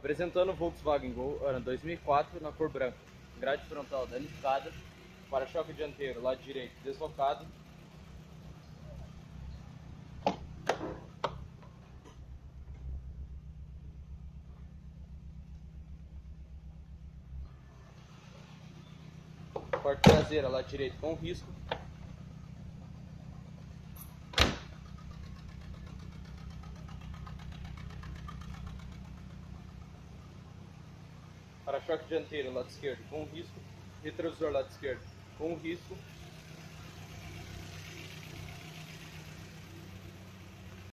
Apresentando o Volkswagen Gol ano 2004 na cor branca. Grade frontal danificada, para-choque dianteiro lado direito deslocado, porta traseira lado direito com risco, para-choque dianteiro lado esquerdo com risco, retrovisor lado esquerdo com risco,